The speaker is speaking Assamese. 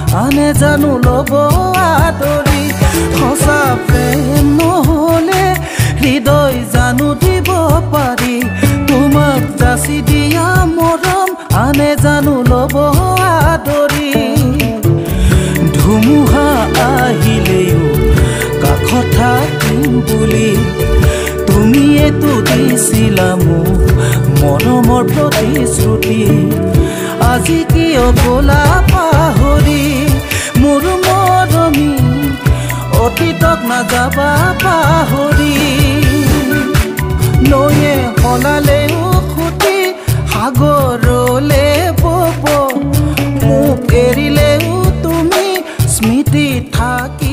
আনে জানো ল'ব আদৰি সঁচা প্ৰেম নহ'লে হৃদয় জানো দিব পাৰি তোমাক যাচি দিয়া মৰম আনে জানো ল'ব আদৰি ধুমুহা আহিলেও কাষত থাকিম বুলি তুমিয়েতো দিছিলা মোক মৰমৰ প্ৰতিশ্ৰুতি আজি কিয় গ'লা পাহৰি মোৰ মৰমী অতীতক নাযাবা পাহৰি নৈয়ে সলালেও খুটি সাগৰলে বব মোক এৰিলেও তুমি স্মৃতি থাকি